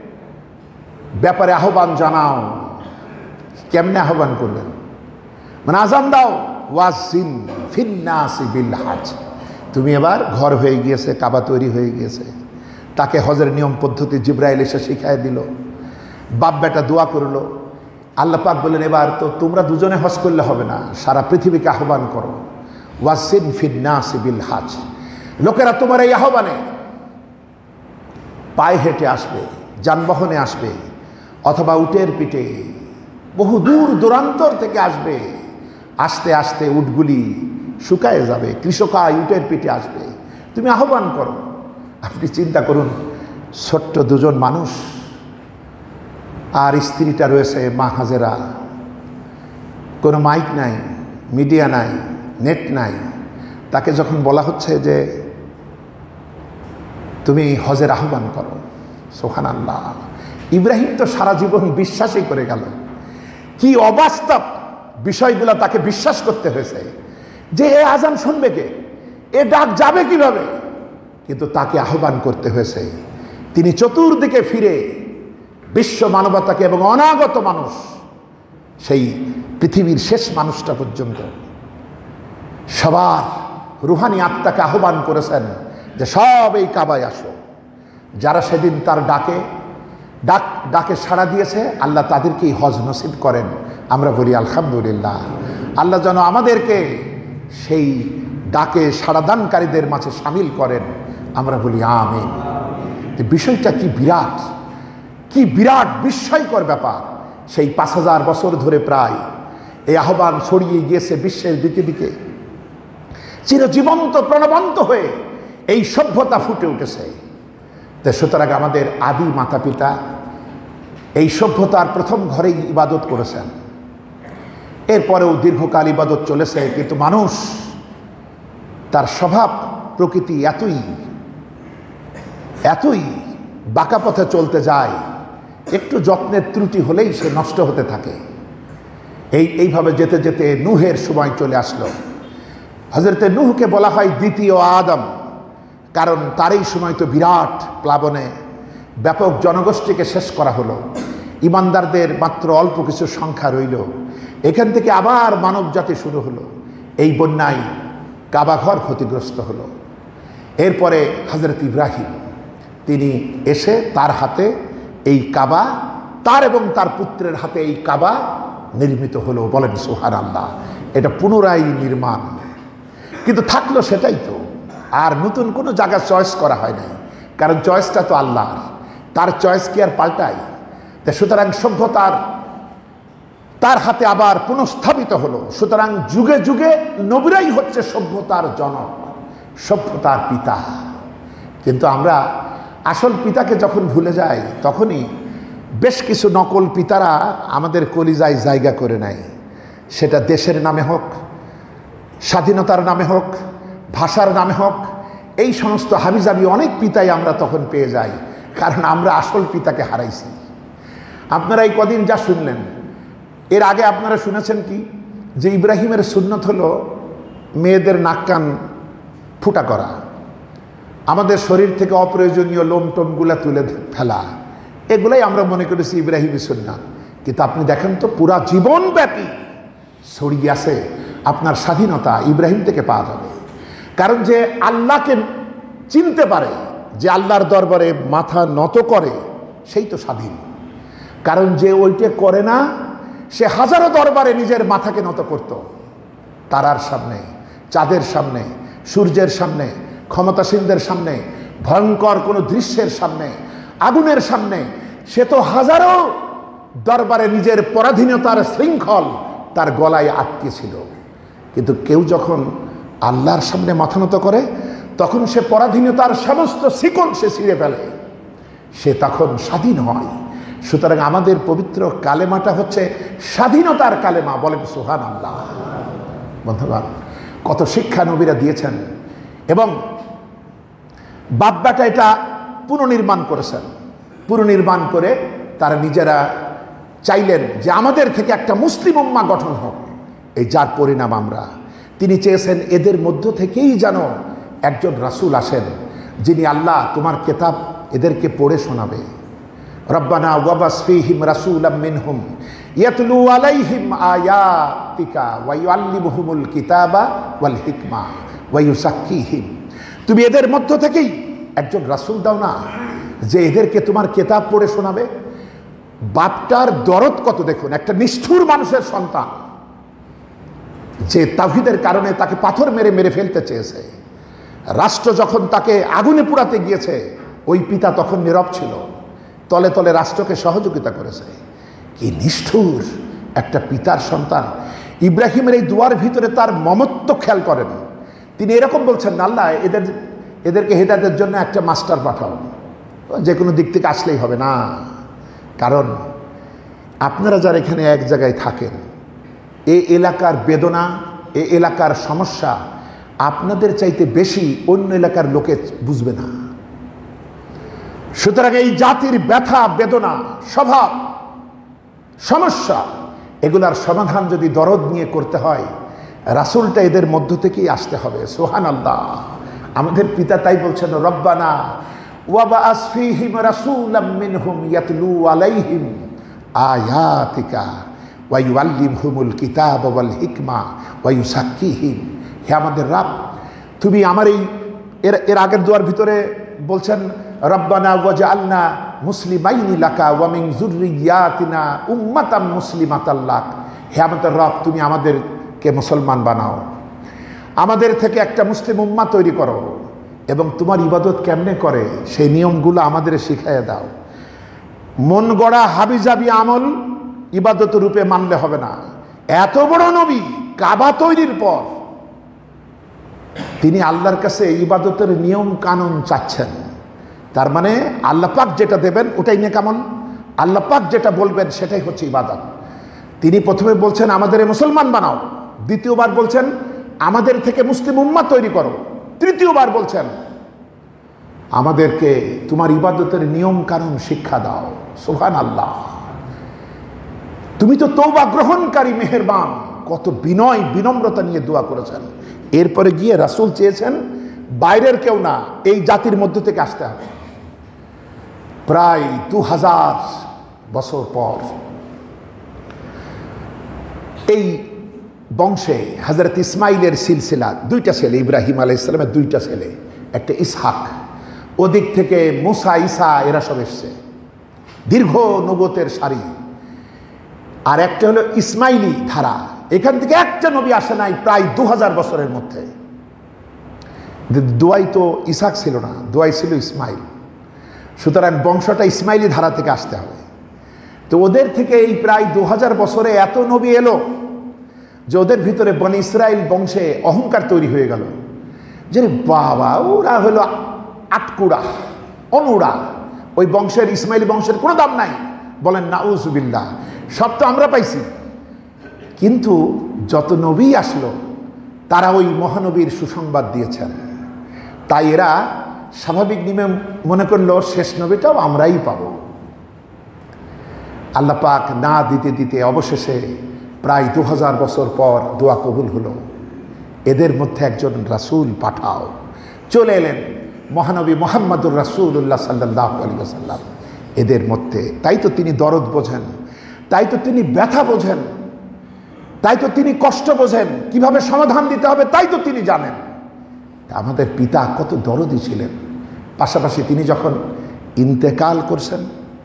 A: ব্যাপারে আহ্বান জানাও। কেমনে আহ্বান করবেন? মানে আজান দাও, ওয়াজিন ফিন নাস বিল হজ। তুমি এবার ঘর হয়ে গিয়েছে, কাবা তৈরি হয়ে গিয়েছে। তাকে হজের নিয়ম পদ্ধতি জিবরাইল এসে শিখাই দিল, বাপ বেটা দোয়া করলো। আল্লাহ পাক বললেন, এবার তো তোমরা দুজনে হজ করলে হবে না, সারা পৃথিবীকে আহ্বান করো। ওয়াজিন ফিন নাস বিল হজ। লোকেরা তোমার এই আহ্বানে পায়ে হেঁটে আসবে, যানবাহনে আসবে, অথবা উটের পিঠে, বহু দূর দূরান্তর থেকে আসবে। আস্তে আস্তে উটগুলি শুকায় যাবে, কৃষকায় উটের পিঠে আসবে। তুমি আহ্বান করো। আপনি চিন্তা করুন, ছোট্ট দুজন মানুষ, আর স্ত্রীটা রয়েছে মা হাজেরা, কোনো মাইক নাই, মিডিয়া নাই, নেট নাই। তাকে যখন বলা হচ্ছে যে তুমি হজের আহ্বান করো, সুবহানাল্লাহ। ইব্রাহিম তো সারা জীবন বিশ্বাসই করে গেল। কি অবাস্তব বিষয়গুলো তাকে বিশ্বাস করতে হয়েছে, যে এ আজান শুনবে কে, এ ডাক যাবে কিভাবে, কিন্তু তাকে আহ্বান করতে হয়েছে। তিনি চতুর্দিকে ফিরে বিশ্ব মানবতাকে এবং অনাগত মানুষ, সেই পৃথিবীর শেষ মানুষটা পর্যন্ত সবার রুহানি আত্মাকে আহ্বান করেছেন যে সব এই কাবায় আসো। যারা সেদিন তার ডাকে ডাক ডাকে সাড়া দিয়েছে, আল্লাহ তাদেরকেই হজ নসিব করেন। আমরা বলি আলহামদুলিল্লাহ। আল্লাহ যেন আমাদেরকে সেই ডাকে সাড়াদানকারীদের মাঝে সামিল করেন। আমরা বলি আমিন। বিষয়টা কি বিরাট, কি বিরাট বিস্ময়কর ব্যাপার। সেই পাঁচ হাজার বছর ধরে প্রায় এই আহ্বান ছড়িয়ে গিয়েছে বিশ্বের দিকে দিকে, চিরজীবন্ত প্রাণবন্ত হয়ে এই সভ্যতা ফুটে উঠেছে। তো সুতরাং আমাদের আদি মাতা পিতা এই সভ্যতার প্রথম ঘরেই ইবাদত করেছেন। এরপরেও দীর্ঘকাল ইবাদত চলেছে, কিন্তু মানুষ তার স্বভাব প্রকৃতি এতই এতই বাঁকা পথে চলতে যায়, একটু যত্নের ত্রুটি হলেই সে নষ্ট হতে থাকে। এই এইভাবে যেতে যেতে নূহের সময় চলে আসলো। হযরতে নূহকে বলা হয় দ্বিতীয় আদম, কারণ তার এই সময় তো বিরাট প্লাবনে ব্যাপক জনগোষ্ঠীকে শেষ করা হলো, ইমানদারদের মাত্র অল্প কিছু সংখ্যা রইল। এখান থেকে আবার মানব জাতি শুরু হলো। এই বন্যায় কাবাঘর ক্ষতিগ্রস্ত হলো। এরপরে হযরত ইব্রাহিম তিনি এসে তার হাতে এই কাবা, তার এবং তার পুত্রের হাতে এই কাবা নির্মিত হলো। বলেন সুবহানাল্লাহ। এটা পুনরায় নির্মাণ, কিন্তু থাকলো সেটাই তো, আর নতুন কোনো জায়গা চয়েস করা হয় নাই, কারণ চয়েসটা তো আল্লাহর, তার চয়েস কি আর পাল্টায়? তা সুতরাং সভ্যতার তার হাতে আবার পুনঃস্থাপিত হলো। সুতরাং যুগে যুগে নবীরাই হচ্ছে সভ্যতার জনক, সভ্যতার পিতা। কিন্তু আমরা আসল পিতাকে যখন ভুলে যাই, তখনই বেশ কিছু নকল পিতারা আমাদের কলিজায় জায়গা করে নেয়। সেটা দেশের নামে হোক, স্বাধীনতার নামে হোক, ভাষার নামে হোক, এই সমস্ত হাবিজাবি অনেক পিতাই আমরা তখন পেয়ে যাই, কারণ আমরা আসল পিতাকে হারাইছি। আপনারা এই কদিন যা শুনলেন, এর আগে আপনারা শুনেছেন কি যে ইব্রাহিমের সুন্নত হলো মেয়েদের নাক কান ফুটা করা, আমাদের শরীর থেকে অপ্রয়োজনীয় লোম টোমগুলা তুলে ফেলা, এগুলাই আমরা মনে করেছি ইব্রাহিমের সুন্নাত। কিন্তু আপনি দেখেন তো পুরা জীবনব্যাপী ছড়িয়ে আছে আপনার স্বাধীনতা ইব্রাহিম থেকে পাওয়া যাবে। কারণ যে আল্লাহকে চিনতে পারে, যে আল্লাহর দরবারে মাথা নত করে, সেই তো স্বাধীন। কারণ যে ওইটা করে না, সে হাজারো দরবারে নিজের মাথাকে নত করত, তারার সামনে, চাঁদের সামনে, সূর্যের সামনে, ক্ষমতাসীনদের সামনে, ভয়ঙ্কর কোনো দৃশ্যের সামনে, আগুনের সামনে। সে তো হাজারো দরবারে নিজের পরাধীনতার শৃঙ্খল তার গলায় আটকে ছিল। কিন্তু কেউ যখন আল্লাহর সামনে মাথা নত করে, তখন সে পরাধীনতার সমস্ত শিকল সে ছিঁড়ে ফেলে, সে তখন স্বাধীন হয়। সুতরাং আমাদের পবিত্র কালেমাটা হচ্ছে স্বাধীনতার কালেমা। বলেন সুবহানাল্লাহ। বন্ধুগণ, কত শিক্ষা নবীরা দিয়েছেন, এবং বাপ-বেটা এটা পুনর্নির্মাণ করেছেন। পুনর্নির্মাণ করে তারা নিজেরা চাইলেন যে আমাদের থেকে একটা মুসলিম উম্মাহ গঠন হোক। এই যার পরিণাম আমরা, তিনি চেয়েছেন এদের মধ্য থেকেই যেন একজন রাসূল আসেন, যিনি আল্লাহ তোমার কিতাব এদেরকে পড়ে শোনাবে। রব্বানা ওয়াবাস ফীহিম রাসূলাম মিনহুম ইয়াতলু আলাইহিম আয়াতিকা ওয়া ইউআল্লিমুহুমুল কিতাবা ওয়াল হিকমা ওয়া ইউযাক্কিহিম। তুমি এদের মধ্য থেকেই একজন রাসূল দাও না, যে এদেরকে তোমার কিতাব পড়ে শোনাবে। বাপটার দরদ কত দেখুন, একটা নিষ্ঠুর মানুষের সন্তান, যে তাওহীদের কারণে তাকে পাথর মেরে মেরে ফেলতে চেয়েছে। রাষ্ট্র যখন তাকে আগুনে পুড়াতে গিয়েছে, ওই পিতা তখন নীরব ছিল, তলে তলে রাষ্ট্রকে সহযোগিতা করেছে। কি নিষ্ঠুর একটা পিতার সন্তান। ইব্রাহিমের এই দুয়ার ভিতরে তার মমত্ব খেয়াল করেন। তিনি এরকম বলছেন, আল্লাহ এদের এদেরকে হেদায়েতের জন্য একটা মাস্টার পাঠাও, যে কোনো দিক থেকে আসলেই হবে না। কারণ আপনারা যারা এখানে এক জায়গায় থাকেন, এই এলাকার বেদনা, এই এলাকার সমস্যা আপনাদের চাইতে বেশি অন্য এলাকার লোকে বুঝবে না। সুতরাং এই জাতির ব্যথা, বেদনা, স্বভাব, সমস্যা, এগুলার সমাধান যদি দরদ নিয়ে করতে হয়, রাসূলটা এদের মধ্য থেকেই আসতে হবে। সুবহানাল্লাহ। আমাদের পিতা তাই বলছেন, রব্বানা ওয়াবাস ফীহিম রাসূলাম মিনহুম ইয়াতলু আলাইহিম আয়াতিকা ওয়া ইউআল্লিমুহুমুল কিতাবা ওয়াল হিকমা ওয়া ইউযাক্কিহিম। হে আমাদের রব, তুমি আমার এই এর এর আগের দোয়ার ভিতরে বলছেন, রব্বানা ওয়াজআলনা মুসলিমাইনি লাকা ওয়া মিন যুররিয়াতিনা উম্মাতাম মুসলিমাতাল লাক। হে আমাদের রব, তুমি আমাদেরকে মুসলমান বানাও, আমাদের থেকে একটা মুসলিম উম্মাহ তৈরি করো, এবং তোমার ইবাদত কেমনে করে সেই নিয়মগুলো আমাদের শিখাইয়া দাও। মন গড়া হাবিজাবি আমল ইবাদত রূপে মানলে হবে না। এত বড় নবী কাবা তৈরির পর তিনি আল্লাহর কাছে ইবাদতের নিয়ম কানুন চাচ্ছেন। তার মানে আল্লাহ পাক যেটা দেবেন ওটাই নেক আমল, আল্লাহ পাক যেটা বলবেন সেটাই হচ্ছে ইবাদত। তিনি প্রথমে বলছেন আমাদের মুসলমান বানাও, দ্বিতীয়বার বলছেন আমাদের থেকে মুসলিম উম্মাহ তৈরি করো, তৃতীয়বার বলছেন আমাদেরকে তোমার ইবাদতের নিয়ম কানুন শিক্ষা দাও। সুবহানাল্লাহ। তুমি তো তওবা গ্রহণকারী মেহেরবান। কত বিনয় বিনম্রতা নিয়ে দোয়া করেছেন। এরপরে গিয়ে রাসূল চেয়েছেন বাইরের কেউ না, এই জাতির মধ্য থেকে আসতে হবে। প্রায় দু হাজার বছর পর এই বংশে হযরত ইসমাইলের সিলসিলা, দুইটা ছেলে, ইব্রাহিম আলাইহিস সালামের দুইটা ছেলে, একটা ইসহাক, ওদিক থেকে মুসা, ঈসা, এরা সব এসছে, দীর্ঘ নবুয়তের সারি। আর একটা হলো ইসমাইলি ধারা, এখান থেকে একটা নবী আসে নাই প্রায় দু হাজার বছরের মধ্যে। দোয়াই তো ইসহাক ছিল না, দোয়াই ছিল ইসমাইল। সুতরাং বংশটা ইসমাইলি ধারা থেকে আসতে হবে। তো ওদের থেকে এই প্রায় দু হাজার বছরে এত নবী এলো যে ওদের ভিতরে বনি ইসরাইল বংশে অহংকার তৈরি হয়ে গেল, যে বাবা ওরা হলো আটকুড়া, অনুড়া, ওই বংশের, ইসমাইলি বংশের কোনো দাম নাই। বলেন নাউজুবিল্লাহ, সব তো আমরা পাইছি। কিন্তু যত নবী আসলো তারা ওই মহানবীর সুসংবাদ দিয়েছেন, তাই এরা স্বাভাবিক নিয়মে মনে করলো শেষ নবীটাও আমরাই পাবো। আল্লাহ পাক না দিতে দিতে অবশেষে প্রায় দু হাজার বছর পর দোয়া কবুল হলো, এদের মধ্যে একজন রাসূল পাঠাও। চলে এলেন মহানবী মুহাম্মদুর রাসূলুল্লাহ সাল্লাল্লাহু আলাইহি ওয়াসাল্লাম এদের মধ্যে। তাই তো তিনি দরদ বোঝেন, তাই তো তিনি ব্যথা বোঝেন, তাই তো তিনি কষ্ট বোঝেন, কিভাবে সমাধান দিতে হবে তাই তো তিনি জানেন। আমাদের পিতা কত দরদি ছিলেন। পাশাপাশি তিনি যখন ইন্তেকাল করছেন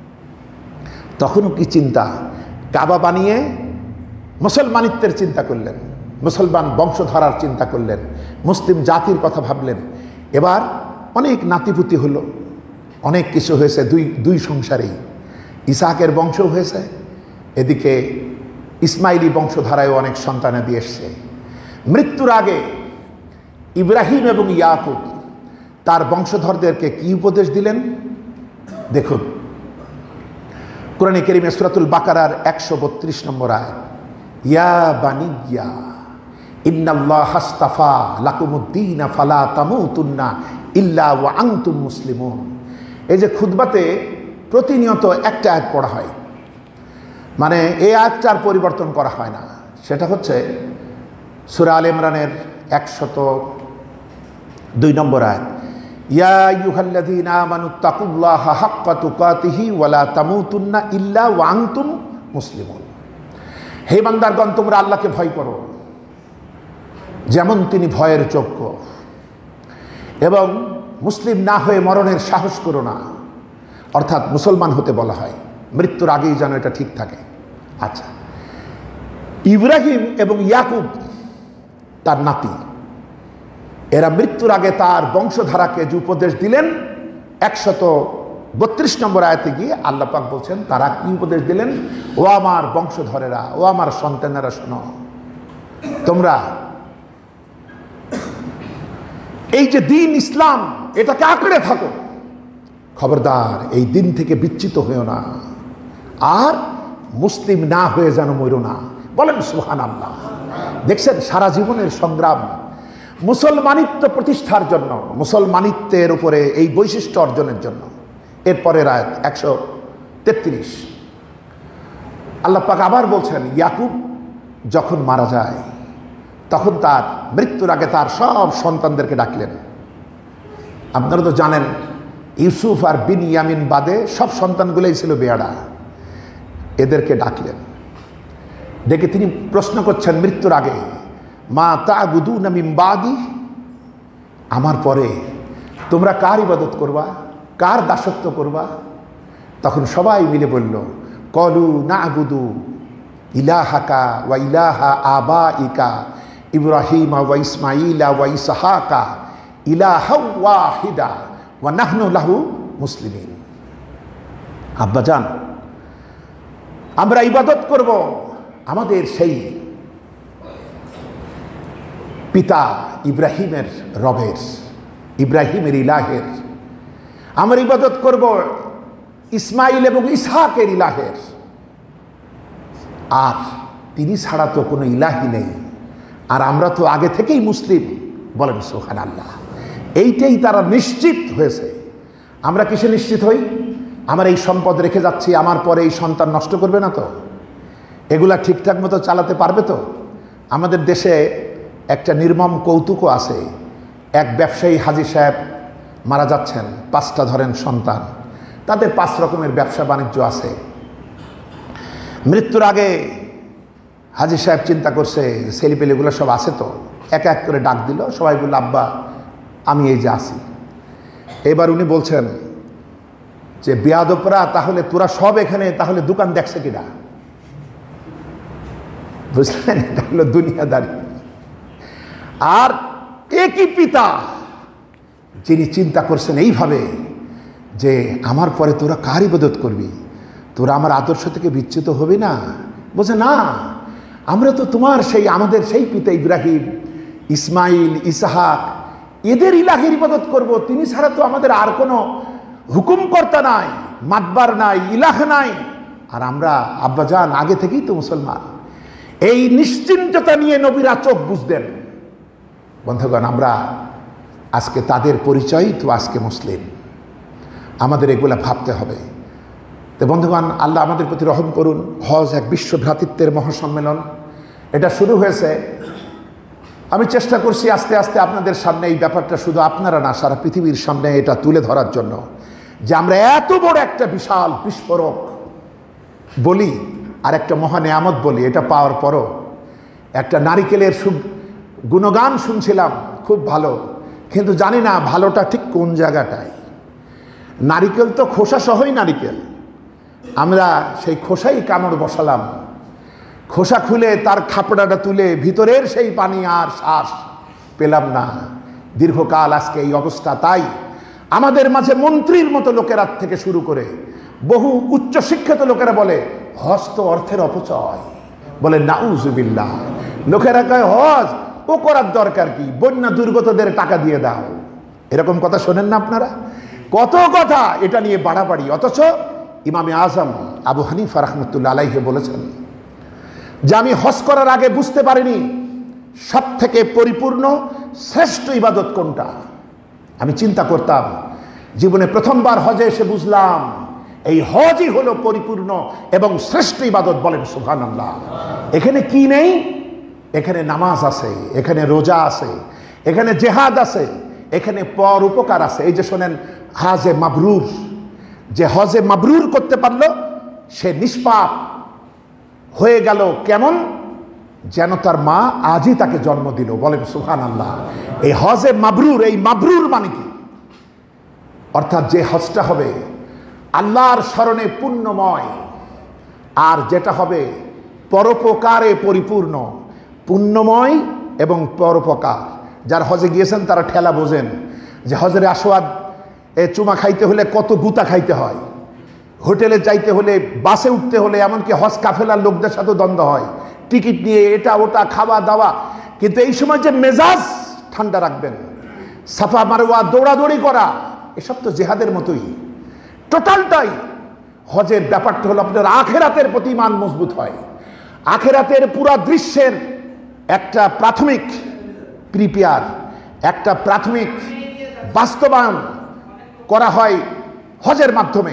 A: তখনও কি চিন্তা, কাবা বানিয়ে মুসলমানিত্বের চিন্তা করলেন, মুসলমান বংশধারার চিন্তা করলেন, মুসলিম জাতির কথা ভাবলেন। এবার অনেক নাতিপুতি হলো, অনেক কিছু হয়েছে দুই দুই সংসারেই। ইসহাকের বংশ হয়েছে, এদিকে ইসমাইলি বংশধারায়ও অনেক সন্তানাদি এসছে। মৃত্যুর আগে ইব্রাহিম এবং ইয়াকুব তার বংশধরদেরকে কি উপদেশ দিলেন দেখুন। কোরআনে কারীমে সূরাতুল বাকারার একশো বত্রিশ নম্বর আয়াত, ইয়া বানিয়া ইন্নাল্লাহা আস্তাফা লাকুমুদ্দীন ফালা তামুতুন্না ইল্লা ওয়া আনতুম মুসলিমুন। এই যে খুতবাতে প্রতিনিয়ত একটা আয়াত পড়া হয়, মানে এই আয়াতটার পরিবর্তন করা হয় না, সেটা হচ্ছে সূরা আলে ইমরানের একশত দুই নম্বর আয়াত, ইয়া আইয়ুহাল্লাযীনা আমানুত্তাকুল্লাহা হাক্কা তুকাতিহি ওয়া লা তামুতুন্না ইল্লা ওয়া আনতুম মুসলিমুন। হে বান্দারগণ, তোমরা আল্লাহকে ভয় করো যেমন তিনি ভয়ের যোগ্য, এবং মুসলিম না হয়ে মরণের সাহস করো না, অর্থাৎ মুসলমান হতে বলা হয়, মৃত্যুর আগেই যেন এটা ঠিক থাকে। আচ্ছা, ইব্রাহিম এবং ইয়াকুব তার নাতি, এরা মৃত্যুর আগে তার বংশধারাকে যে উপদেশ দিলেন, একশত বত্রিশ নম্বর আয়াতে গিয়ে আল্লাহ পাক বলছেন তারা কি উপদেশ দিলেন, ও আমার বংশধরেরা, ও আমার সন্তানেরা, শোনো, তোমরা এই যে দিন ইসলাম এটাকে আঁকড়ে থাকো, খবরদার এই দিন থেকে বিচ্যুত হয়েও না, আর মুসলিম না হয়ে যেন মরো না। বলেন সুবহানাল্লাহ। দেখছেন সারা জীবনের সংগ্রাম মুসলমানিত্ব প্রতিষ্ঠার জন্য, মুসলমানিত্বের উপরে এই বৈশিষ্ট্য অর্জনের জন্য। এরপরের আয়াত একশো তেত্রিশ, আল্লাহ পাক আবার বলছেন, ইয়াকুব যখন মারা যায় তখন তার মৃত্যুর আগে তার সব সন্তানদেরকে ডাকলেন। আপনারা তো জানেন ইউসুফ আর বিনয়ামিন বাদে সব সন্তানগুলোই ছিল বেয়াড়া, এদেরকে ডাকলেন, ডেকে তিনি প্রশ্ন করছেন মৃত্যুর আগে, মা তা'বুদুনা মিন বাদি, আমার পরে তোমরা কার ইবাদত করবা, কার দাসত্ব করবা? তখন সবাই মিলে বলল, কলু না'বুদু ইলাহাকা ওয়া ইলাহা আবাইকা ইব্রাহিমা ওয়া ইসমাঈলা ওয়া ইসহাকা ইলাহা ওয়াহিদা ওয়া নাহনু লাহু মুসলিমিন। আব্বাজান, আমরা ইবাদত করব আমাদের সেই পিতা ইব্রাহিমের রবের, ইব্রাহিমের ইলাহের। আমরা ইবাদত করব ইসমাইল এবং ইসহাকের ইলাহের, আর তিনি ছাড়া তো কোনো ইলাহি নেই, আর আমরা তো আগে থেকেই মুসলিম। বলেন সুবহানাল্লাহ। এইটাই তারা নিশ্চিত হয়েছে। আমরা কিসে নিশ্চিত হই? আমার এই সম্পদ রেখে যাচ্ছি, আমার পরে এই সন্তান নষ্ট করবে না তো, এগুলা ঠিকঠাক মতো চালাতে পারবে তো। আমাদের দেশে একটা নির্মম কৌতুকও আছে, এক ব্যবসায়ী হাজী সাহেব মারা যাচ্ছেন, পাঁচটা ধরেন সন্তান, তাদের পাঁচ রকমের ব্যবসা বাণিজ্য আছে। মৃত্যুর আগে হাজী সাহেব চিন্তা করছে ছেলেপেলেগুলো সব আছে তো, এক এক করে ডাক দিল, সবাই বলল আব্বা আমি এই যে আসি। এবার উনি বলছেন যে বেয়াদবরা, তাহলে তোরা সব এখানে তাহলে দোকান দেখছে কিনা, বুঝলেন? এটা হলো দুনিয়াদারি। আর একই পিতা যিনি চিন্তা করছেন এইভাবে যে আমার পরে তোরা কার ইবাদত করবি, তোরা আমার আদর্শ থেকে বিচ্যুত হবি না, বলছে না আমরা তো তোমার সেই আমাদের সেই পিতা ইব্রাহিম, ইসমাইল, ইসহাক, এদের ইলাহের ইবাদত করব, তিনি ছাড়া তো আমাদের আর কোনো হুকুমকর্তা নাই, মাতবার নাই, ইলাহ নাই। আর আমরা আব্বাজান আগে থেকেই তো মুসলমান। এই নিশ্চিন্ততা নিয়ে নবীরা চোখ বুঝতেন। বন্ধুগণ, আমরা আজকে তাদের পরিচয় তো আজকে মুসলিম, আমাদের এগুলা ভাবতে হবে। তো বন্ধুগণ, আল্লাহ আমাদের প্রতি রহম করুন। হজ এক বিশ্ব ভ্রাতৃত্বের মহাসম্মেলন, এটা শুরু হয়েছে। আমি চেষ্টা করছি আস্তে আস্তে আপনাদের সামনে এই ব্যাপারটা শুধু আপনারা না, সারা পৃথিবীর সামনে এটা তুলে ধরার জন্য, যে আমরা এত বড় একটা বিশাল বিস্ফোরক বলি আর একটা মহা নেয়ামত বলি, এটা পাওয়ার পরও একটা নারিকেলের গুণগান শুনছিলাম, খুব ভালো, কিন্তু জানি না ভালোটা ঠিক কোন জায়গাটায়। নারিকেল তো খোসা সহই নারিকেল, আমরা সেই খোসাই কামড় বসালাম, খোসা খুলে তার খাপড়াটা তুলে ভিতরের সেই পানি আর শ্বাস পেলাম না। দীর্ঘকাল আজকে এই অবস্থা। তাই আমাদের মাঝে মন্ত্রীর মতো লোকেরা থেকে শুরু করে বহু উচ্চশিক্ষিত লোকেরা বলে হজ তো অর্থের অপচয়, বলে নাউজুবিল্লাহ। লোকেরা কয় হজ ও করার দরকার কি, বন্যা দুর্গতদের টাকা দিয়ে দাও, এরকম কথা শোনেন না আপনারা? কত কথা এটা নিয়ে বাড়াবাড়ি। অথচ ইমামে আজম আবু হানিফা রাহমাতুল্লাহ আলাইহি বলেছেন যে আমি হজ করার আগে বুঝতে পারিনি সব থেকে পরিপূর্ণ শ্রেষ্ঠ ইবাদত কোনটা। আমি চিন্তা করতাম, জীবনে প্রথমবার হজে এসে বুঝলাম এই হজই হলো পরিপূর্ণ এবং শ্রেষ্ঠ ইবাদত। বলেন সুবহানাল্লাহ। এখানে কি নেই? এখানে নামাজ আছে, এখানে রোজা আছে, এখানে জেহাদ আছে, এখানে পর উপকার আছে। এই যে শোনেন হাজে মাবরুর, যে হজে মাবরুর করতে পারলো সে নিষ্পাপ হয়ে গেল। কেমন? যেন তার মা আজই তাকে জন্ম দিল। বলেন সুবহানাল্লাহ। এই হজে মাবরুর, এই মাবরুর মানে কি? অর্থাৎ যে হজটা হবে আল্লাহর স্মরণে পুণ্যময়, আর যেটা হবে পরোপকারে পরিপূর্ণ। পুণ্যময় এবং পরোপকার। যারা হজে গিয়েছেন তারা ঠেলা বোঝেন যে হজরে আসওয়াদ এ চুমা খাইতে হলে কত গুতা খাইতে হয়, হোটেলে যাইতে হলে, বাসে উঠতে হলে, এমনকি হজ কাফেলার লোকদের সাথে দ্বন্দ্ব হয়, টিকিট নিয়ে এটা ওটা খাওয়া দাওয়া। কিন্তু এই সময় যে মেজাজ ঠান্ডা রাখবেন, সাফা মারওয়া দৌড়াদৌড়ি করা, এসব তো জেহাদের মতোই। টোটালটাই হজের ব্যাপারটা হলো আপনার আখেরাতের প্রতি ইমান মজবুত হয়। আখেরাতের পুরা দৃশ্যের একটা প্রাথমিক প্রিপেয়ার, একটা প্রাথমিক বাস্তবায়ন করা হয় হজের মাধ্যমে।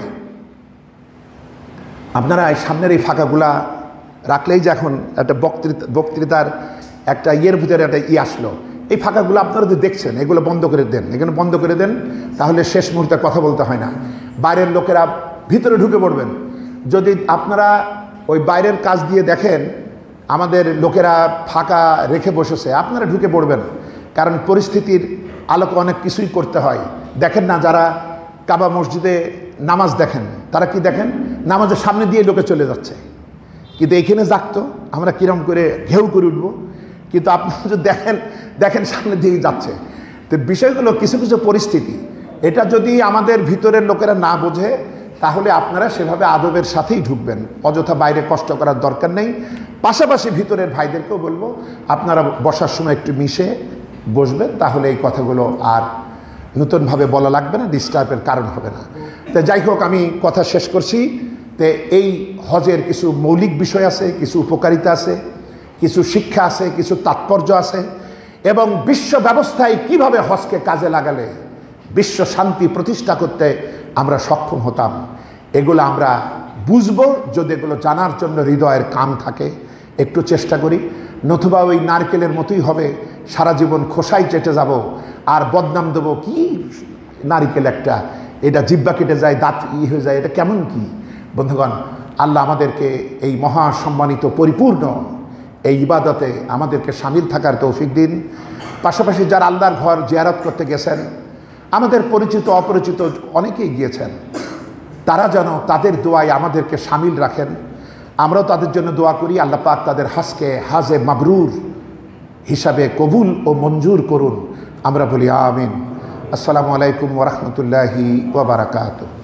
A: আপনারা এই সামনের এই ফাঁকাগুলা রাখলেই যে এখন একটা বক্তৃতা বক্তৃতার একটা ইয়ের ভিতরে একটা ই আসলো, এই ফাঁকাগুলো আপনারা যদি দেখছেন এগুলো বন্ধ করে দেন, এগুলো বন্ধ করে দেন, তাহলে শেষ মুহূর্তে কথা বলতে হয় না। বাইরের লোকেরা ভিতরে ঢুকে পড়বেন। যদি আপনারা ওই বাইরের কাজ দিয়ে দেখেন আমাদের লোকেরা ফাঁকা রেখে বসেছে, আপনারা ঢুকে পড়বেন, কারণ পরিস্থিতির আলোকে অনেক কিছুই করতে হয়। দেখেন না যারা কাবা মসজিদে নামাজ দেখেন, তারা কি দেখেন? নামাজের সামনে দিয়ে লোকে চলে যাচ্ছে, কিন্তু এইখানে জাগতো আমরা কিরম করে ঘেউ করে উঠবো, কিন্তু আপনারা যদি দেখেন দেখেন সামনে দিয়ে যাচ্ছে। তো বিষয়গুলো কিছু কিছু পরিস্থিতি, এটা যদি আমাদের ভিতরের লোকেরা না বোঝে তাহলে আপনারা সেভাবে আদবের সাথেই ঢুকবেন, অযথা বাইরে কষ্ট করার দরকার নেই। পাশাপাশি ভিতরের ভাইদেরকেও বলবো আপনারা বসার সময় একটু মিশে বসবেন, তাহলে এই কথাগুলো আর নতুনভাবে বলা লাগবে না, ডিস্টার্বের কারণ হবে না। তো যাই হোক, আমি কথা শেষ করছি। তো এই হজের কিছু মৌলিক বিষয় আছে, কিছু উপকারিতা আছে, কিছু শিক্ষা আছে, কিছু তাৎপর্য আছে, এবং বিশ্ব ব্যবস্থায় কিভাবে হজকে কাজে লাগালে বিশ্ব শান্তি প্রতিষ্ঠা করতে আমরা সক্ষম হতাম, এগুলো আমরা বুঝবো যদি এগুলো জানার জন্য হৃদয়ের কাম থাকে। একটু চেষ্টা করি, নতুবা ওই নারকেলের মতোই হবে সারা জীবন খোসাই চেটে যাব আর বদনাম দেবো কি নারিকেল একটা, এটা জিব্বা কেটে যায়, দাঁত ই হয়ে যায়, এটা কেমন কি? বন্ধুগণ, আল্লাহ আমাদেরকে এই মহা সম্মানিত পরিপূর্ণ এই ইবাদতে আমাদেরকে সামিল থাকার তৌফিক দিন। পাশাপাশি যারা আল্লাহর ঘর জিয়ারত করতে গেছেন, আমাদের পরিচিত অপরিচিত অনেকেই গিয়েছেন, তারা যেন তাদের দোয়ায় আমাদেরকে সামিল রাখেন। আমরাও তাদের জন্য দোয়া করি, আল্লাহ পাক তাদের হাজকে হাজে মাবরুর হিসাবে কবুল ও মঞ্জুর করুন। আমরা বলি আমিন। আসসালামু আলাইকুম ওয়া রাহমাতুল্লাহি ওয়া বারাকাতুহু।